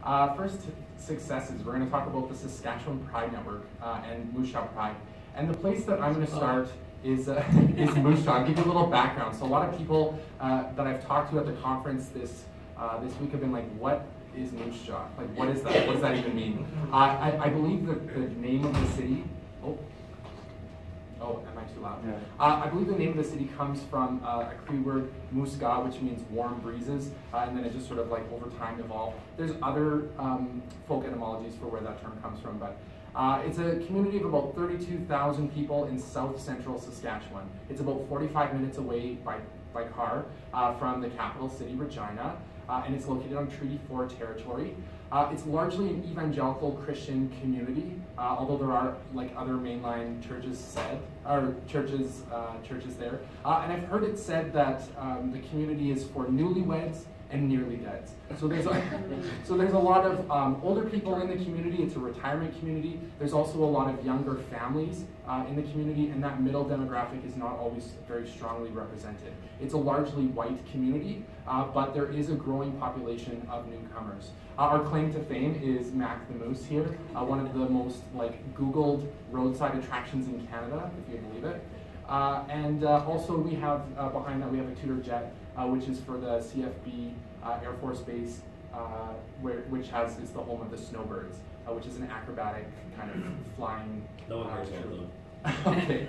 First successes, we're going to talk about the Saskatchewan Pride Network and Moose Jaw Pride. And the place that I'm going to start is Moose Jaw. I'll give you a little background. So a lot of people that I've talked to at the conference this week have been like, what is Moose Jaw? Like, what is that? What does that even mean? I believe that the name of the city, oh, am I too loud? Yeah. I believe the name of the city comes from a Cree word, Moose Jaw, which means warm breezes, and then it just sort of like over time evolved. There's other folk etymologies for where that term comes from, but it's a community of about 32,000 people in south central Saskatchewan. It's about 45 minutes away by car from the capital city, Regina, and it's located on Treaty 4 territory. It's largely an evangelical Christian community, although there are like other mainline churches churches there. And I've heard it said that the community is for newlyweds and nearly deads. So there's a lot of older people in the community. It's a retirement community. There's also a lot of younger families in the community, and that middle demographic is not always very strongly represented. It's a largely white community, but there is a growing population of newcomers. Our claim to fame is Mac the Moose here, one of the most Googled roadside attractions in Canada, if you believe it. And also we have, behind that we have a Tudor jet, which is for the CFB Air Force Base, which is the home of the Snowbirds, which is an acrobatic kind of flying. No one cares about them. Okay.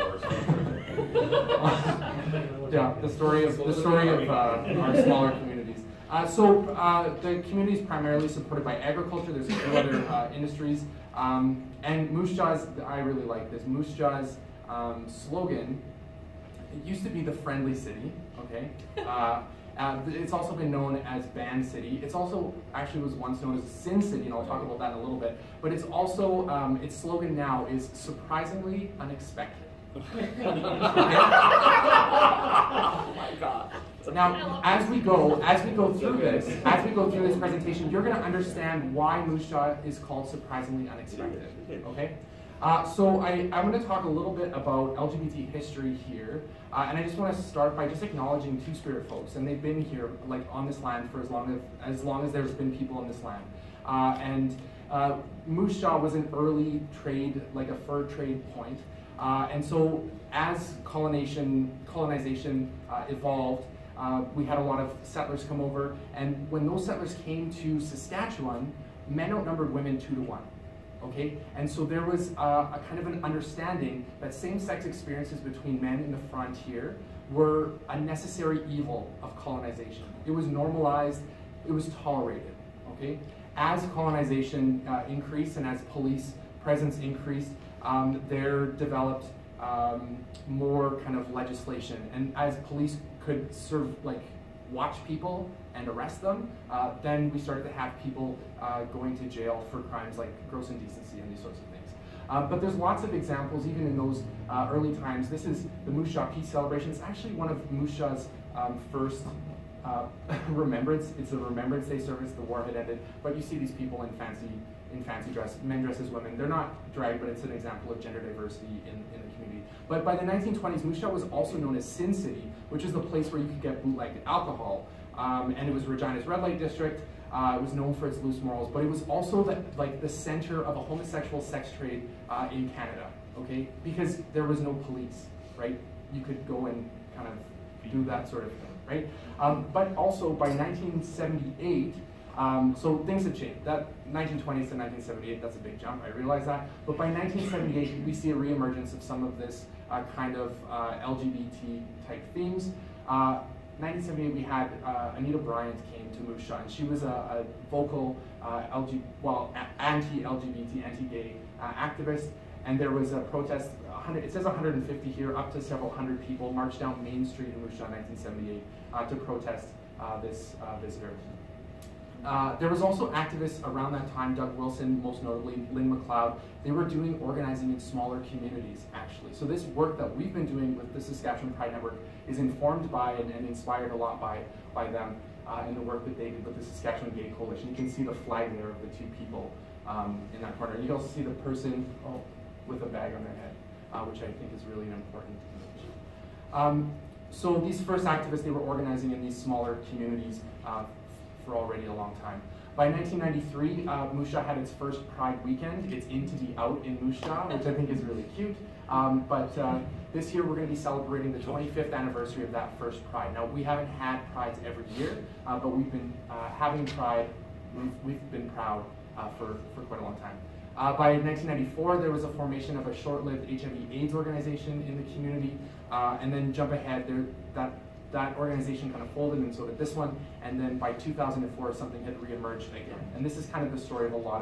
Yeah, the story of our smaller communities. The community is primarily supported by agriculture. There's a few other industries, and Moose Jaw's. I really like this. Moose Jaw's slogan. It used to be the Friendly City. Okay. It's also been known as Band City. It's also actually was once known as Sin City, and I'll talk about that in a little bit. But it's also its slogan now is surprisingly unexpected. Oh my God. Now, as we go through this presentation, you're going to understand why Moose Jaw is called surprisingly unexpected. Okay. So I'm going to talk a little bit about LGBT history here, and I just want to start by just acknowledging Two-Spirit folks, and they've been here on this land for as long as there's been people on this land. Moose Jaw was an early trade, like a fur trade point, and so as colonization evolved, we had a lot of settlers come over, and when those settlers came to Saskatchewan, men outnumbered women 2 to 1. Okay, and so there was a kind of an understanding that same-sex experiences between men in the frontier were a necessary evil of colonization. It was normalized, it was tolerated. Okay, as colonization increased and as police presence increased, there developed more kind of legislation, and as police could watch people and arrest them, then we started to have people going to jail for crimes like gross indecency and these sorts of things. But there's lots of examples, even in those early times. This is the Moose Jaw Peace Celebration. It's actually one of Moose Jaw's first remembrance. It's a Remembrance Day service. The war had ended, but you see these people in fancy dress. Men dress as women. They're not drag, but it's an example of gender diversity in the community. But by the 1920s, Moose Jaw was also known as Sin City, which is the place where you could get bootleg alcohol. And it was Regina's red light district. It was known for its loose morals, but it was also the center of a homosexual sex trade in Canada. Okay, because there was no police, right? You could go and kind of do that sort of thing, right? But also by 1978. So things had changed. That 1920s to 1978, that's a big jump, I realize that. But by 1978, we see a reemergence of some of this kind of LGBT type themes. 1978, we had Anita Bryant came to Moose Jaw, and she was a vocal anti-LGBT, anti-gay activist. And there was a protest, it says 150 here, up to several hundred people marched down Main Street in Moose Jaw in 1978 to protest this visitor. There was also activists around that time, Doug Wilson, most notably, Lynn McLeod. They were doing organizing in smaller communities, actually. So this work that we've been doing with the Saskatchewan Pride Network is informed by and inspired a lot by them in the work that they did with the Saskatchewan Gay Coalition. You can see the flag there of the 2 people in that corner. You can also see the person with a bag on their head, which I think is really an important image. So these first activists, they were organizing in these smaller communities for already a long time. By 1993, Moose Jaw had its first Pride weekend. It's in to be out in Moose Jaw, which I think is really cute. But this year we're going to be celebrating the 25th anniversary of that first Pride. Now, we haven't had Prides every year, but we've been having Pride. We've been proud for quite a long time. By 1994, there was a formation of a short-lived HIV/AIDS organization in the community, and then jump ahead, that organization kind of folded, and so did this one. And then by 2004, something had reemerged again. And this is kind of the story of a lot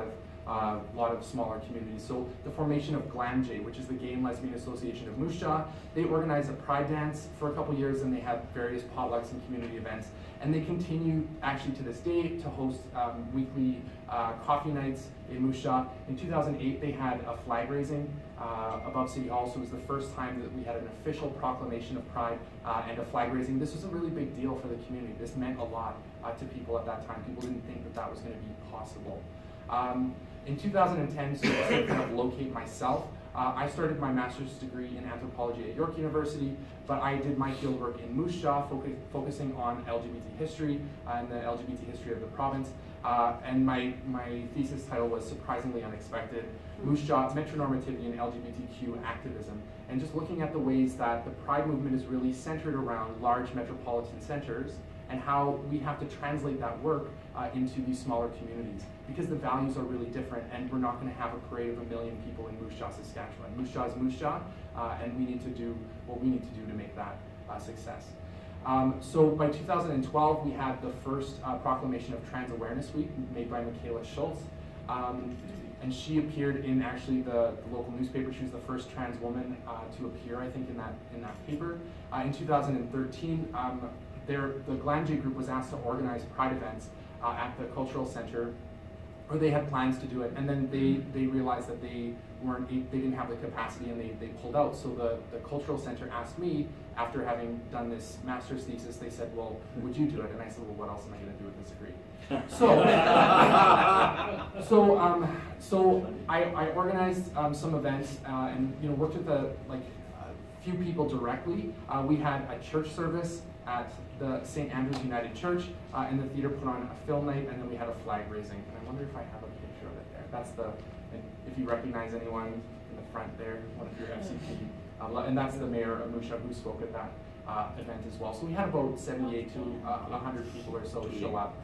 of smaller communities. So the formation of GLAMJ, which is the Gay and Lesbian Association of Moose Jaw, they organized a Pride dance for a couple years, and they had various potlucks and community events. And they continue, actually to this day, to host weekly coffee nights in Moose Jaw. In 2008, they had a flag raising above City Hall, so it was the first time that we had an official proclamation of Pride and a flag raising. This was a really big deal for the community. This meant a lot to people at that time. People didn't think that that was going to be possible. In 2010, so to kind of locate myself, I started my master's degree in anthropology at York University, but I did my fieldwork in Moose Jaw, focusing on LGBT history and the LGBT history of the province. And my thesis title was Surprisingly Unexpected, Moose Jaw, Metronormativity and LGBTQ Activism. And just looking at the ways that the Pride movement is really centered around large metropolitan centers and how we have to translate that work into these smaller communities, because the values are really different, and we're not going to have a parade of 1 million people in Moose Jaw, Saskatchewan. Moose Jaw is Moose Jaw, and we need to do what we need to do to make that a success. So by 2012, we had the first proclamation of Trans Awareness Week made by Michaela Schultz. And she appeared in actually the local newspaper. She was the first trans woman to appear, I think, in that paper. In 2013, the GLAMJ group was asked to organize Pride events at the Cultural Center, or they had plans to do it, and then they realized that they didn't have the capacity, and they pulled out. So the Cultural Center asked me, after having done this master's thesis, they said, well, would you do it? And I said, well, what else am I going to do with this degree? So I organized some events and worked with a few people directly. We had a church service at the St. Andrew's United Church, and the theater put on a film night, and then we had a flag raising. And I wonder if I have a picture of it there. That's if you recognize anyone in the front there, one of your FCP. And that's the mayor of Moose Jaw who spoke at that event as well. So we had about 78 to 100 people or so show up.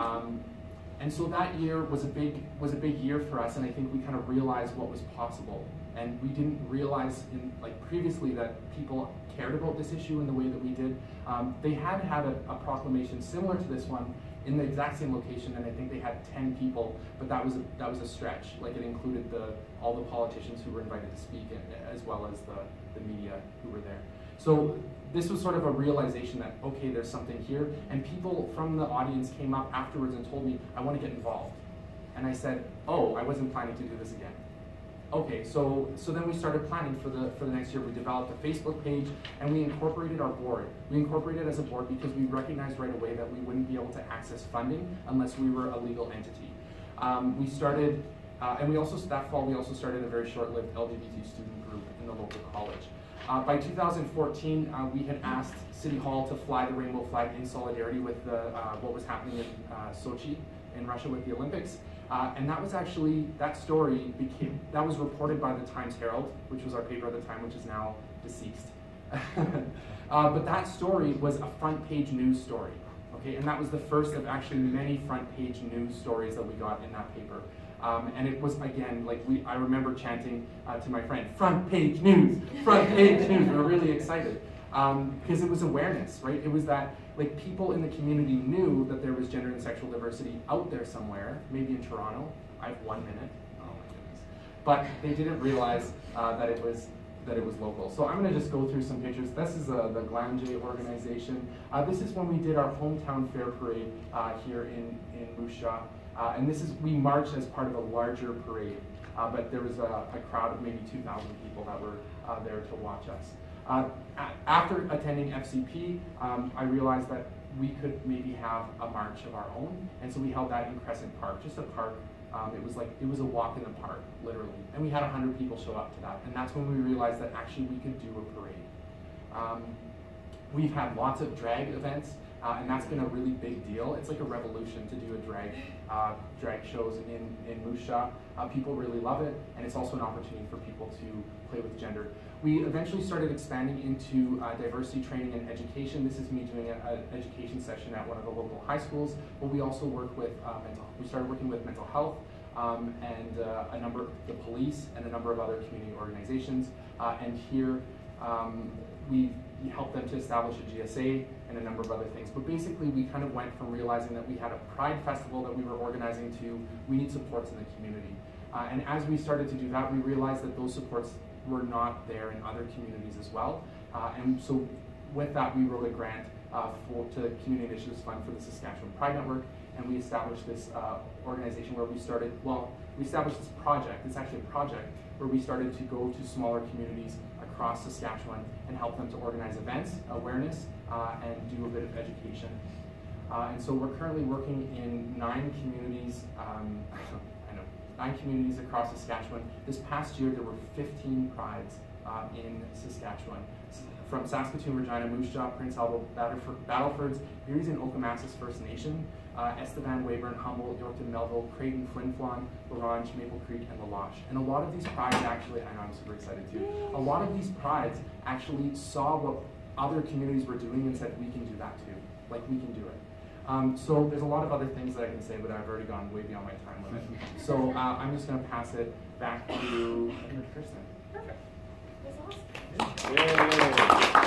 And so that year was a big year for us, and I think we kind of realized what was possible. And we didn't realize previously that people cared about this issue in the way that we did. They had a proclamation similar to this one in the exact same location, and I think they had 10 people, but that was a stretch. Like, it included all the politicians who were invited to speak, as well as the media who were there. So this was sort of a realization that, okay, there's something here, and people from the audience came up afterwards and told me, I want to get involved. And I said, oh, I wasn't planning to do this again. Okay, so then we started planning for the next year. We developed a Facebook page, and we incorporated our board. We incorporated as a board because we recognized right away that we wouldn't be able to access funding unless we were a legal entity. We started, and that fall we also started a very short-lived LGBT student group in the local college. By 2014, we had asked City Hall to fly the rainbow flag in solidarity with what was happening in Sochi in Russia with the Olympics. And that was actually, that story that was reported by the Times Herald, which was our paper at the time, which is now deceased. But that story was a front page news story, okay? And that was the first of actually many front page news stories that we got in that paper. And it was, again, I remember chanting to my friend, front page news, front page news. We were really excited because it was awareness, right? It was that people in the community knew that there was gender and sexual diversity out there somewhere, maybe in Toronto. I have 1 minute. Oh my goodness. But they didn't realize that it was local. So I'm going to just go through some pictures. This is the GLAMJ organization. This is when we did our hometown fair parade here in Moose Jaw. And we marched as part of a larger parade, but there was a crowd of maybe 2,000 people that were there to watch us. After attending FCP, I realized that we could maybe have a march of our own, and so we held that in Crescent Park, just a park. It was a walk in the park, literally, and we had 100 people show up to that, and that's when we realized that actually we could do a parade. We've had lots of drag events. and that's been a really big deal. It's like a revolution to do a drag shows in Moose Jaw. People really love it, and it's also an opportunity for people to play with gender. We eventually started expanding into diversity training and education. This is me doing an education session at one of the local high schools, but we also work with we started working with mental health and a number of the police and a number of other community organizations. And here we helped them to establish a GSA and a number of other things. But basically, we kind of went from realizing that we had a Pride Festival that we were organizing to we need supports in the community. And as we started to do that, we realized that those supports were not there in other communities as well. And so with that, we wrote a grant to the Community Initiatives Fund for the Saskatchewan Pride Network, and we established this organization where we established this project. It's actually a project where we started to go to smaller communities across Saskatchewan and help them to organize events, awareness, and do a bit of education. And so we're currently working in 9 communities, 9 communities across Saskatchewan. This past year, there were 15 prides in Saskatchewan. From Saskatoon, Regina, Moose Jaw, Prince Albert, Battlefords, Erie's and Okamasas First Nation, Estevan, Weyburn, Humboldt, Yorkton, Melville, Creighton, Flin Flon, LaRange, Maple Creek, and La Loche. And a lot of these prides actually, I know I'm super excited too, a lot of these prides actually saw what other communities were doing and said, we can do that too, like we can do it. So there's a lot of other things that I can say, but I've already gone way beyond my time limit. So I'm just going to pass it back to Kristen. Perfect. That's awesome. Yay.